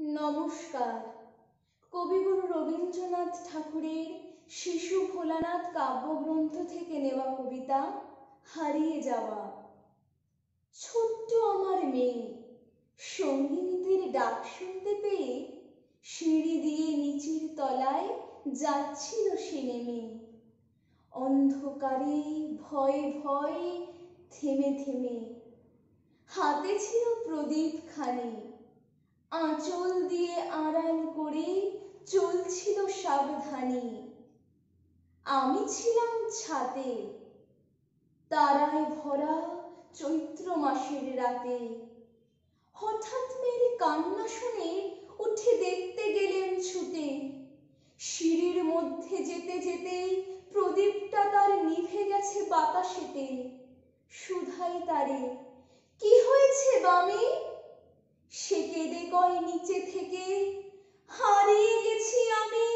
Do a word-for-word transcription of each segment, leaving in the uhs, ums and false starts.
নমস্কার। কবিগুরু রবীন্দ্রনাথ ঠাকুরের শিশু ভোলানাথ কাব্যগ্রন্থ থেকে নেওয়া কবিতা হারিয়ে যাওয়া। ছোট্ট আমার মেয়ে সঙ্গীতের ডাক শুনতে পেয়ে সিঁড়ি দিয়ে নিচের তলায় যাচ্ছিল সে নেমে। অন্ধকারে ভয়ে ভয়ে থেমে থেমে হাতে ছিল প্রদীপ খানি, আঁচল দিয়ে আড়াল করে চলছিল সাবধানী। আমি ছিলাম ছাদে, তারায় ভরা চৈত্র মাসের রাতে। হঠাৎ মেয়ের কান্না শুনে উঠে দেখতে গেলেন ছুটে। সিঁড়ির মধ্যে যেতে যেতে প্রদীপটা তার নিভে গেছে বাতাসেতে। সুধাই তারে, কি হয়েছে বামি? সে কেঁদে কয় নিচে থেকে, হারিয়ে গেছি আমি।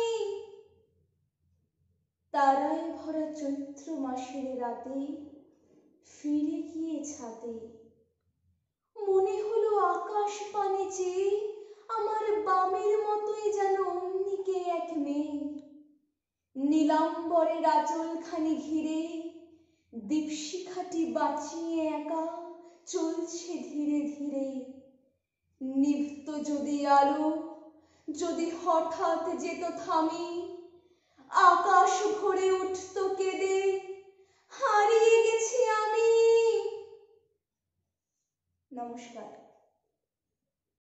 তারায় ভরা চৈত্র মাসের রাতে ফিরে গিয়ে ছাদে মনে হলো আকাশ পানে চেয়ে আমার বামের মতোই যেন অন্যকে এক মেয়ে। নীলাম্বরের আঁচলখানি ঘিরে দীপশিখাটি বাঁচিয়ে একা চলছে ধীরে ধীরে। নিভত যদি আলো, যদি হঠাৎ যেত থামি, আকাশ ভরে উঠত কেঁদে, হারিয়ে গেছি আমি। নমস্কার।